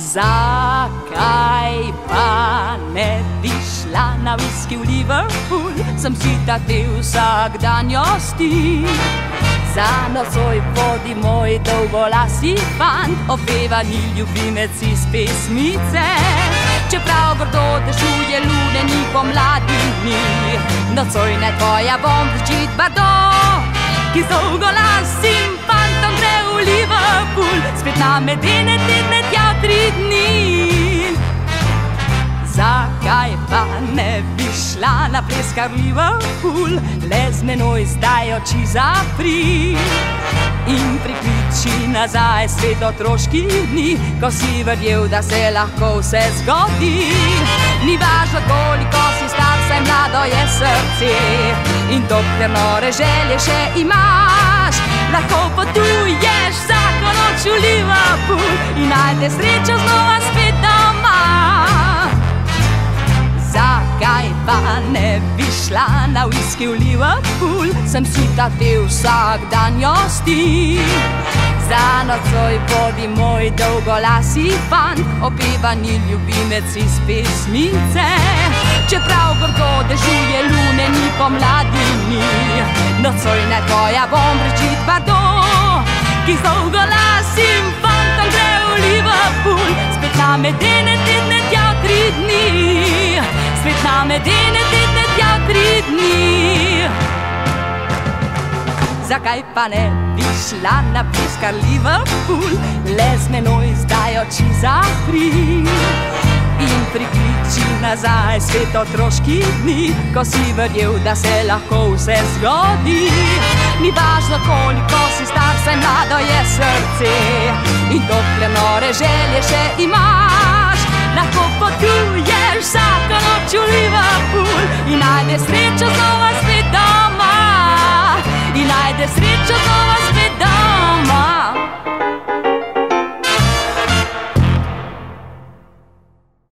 Zakaj pa ne bi šla na whisky v Liverpool? Sem si tatil vsakdanjosti. Za nocoj vodi moj dolgolasi fant, opevani ljubimec iz pesmice. Čeprav grdo dežuje lune ni pomladi dni, nocoj naj tvoja bom Brigitte Bardot, ki z dolgolasim fantom gre v Liverpool, spet na medene tedne tja 3 dni. Zakaj pa ne bi šla na pleskar v Liverpool? Le z menoj zdaj oči zapri in prikliči nazaj svet otroških dni, ko si verjel, da se lahko vse zgodi. Ni važno, koliko si star, saj mlado je srce in dokler nore želje še imaš, lahko potuješ vsako noč v Liverpool in najde srečo znova spet doma. Zakaj pa ne bi šla na whisky v Liverpool? Sem si tatil vsakdanjosti. Za nocoj vodi moj dolgolasi fant, opevani ljubimec iz pesmice. Čeprav grdo dežuje lune ni pomladi dni, nocoj naj tvoja bom Brigitte Bardot, ki z dolgolasim fantom gre v Liverpool, spet na medene tedne tja 3 dni. Spet na medene tedne tja 3 dni. Zakaj pa ne bi šla na pleskar Liverpool? Le z menoj zdaj oči zapri in prikliči nazaj svet otroških dni, ko si verjel, da se lahko vse zgodi. Ni važno, koliko si star, saj mlado je srce in dokler nore želje še imaš, lahko potuješ vsako noč v Liverpool in najde srečo znova